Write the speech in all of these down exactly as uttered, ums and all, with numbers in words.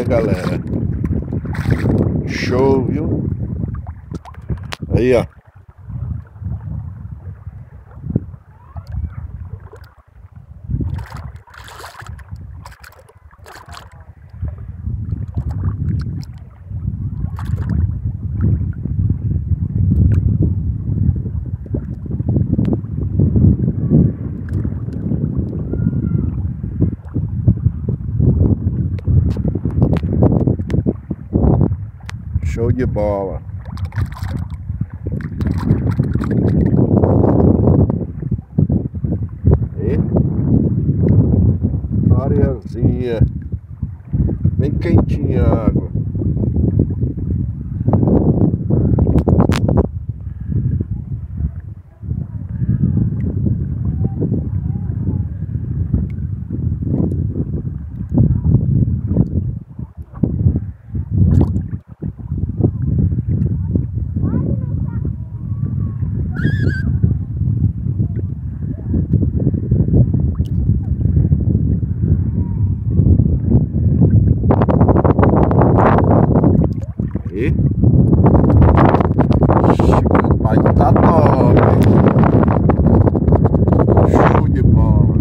É, galera. Show, viu? Aí, ó. Show de bola. E areiazinha, bem quentinha a água. E Chico, pai tá top. Show de bola.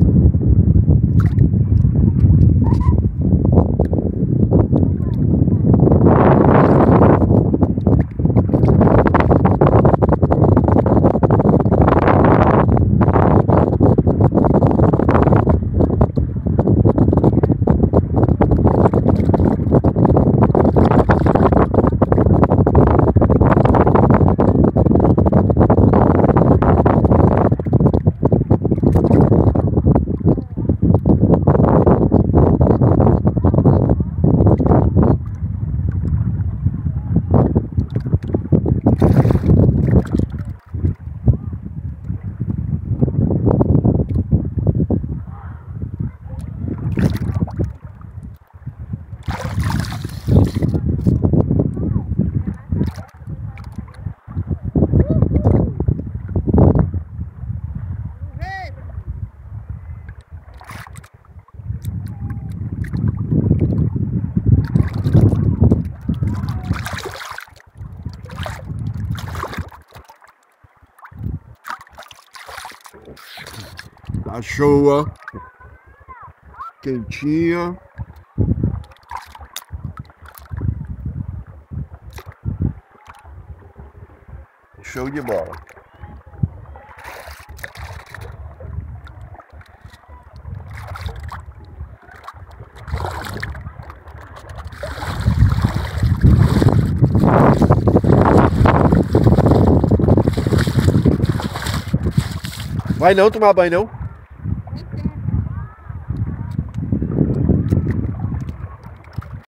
Tá show, ó. Quentinha. Show de bola. Vai não tomar banho não?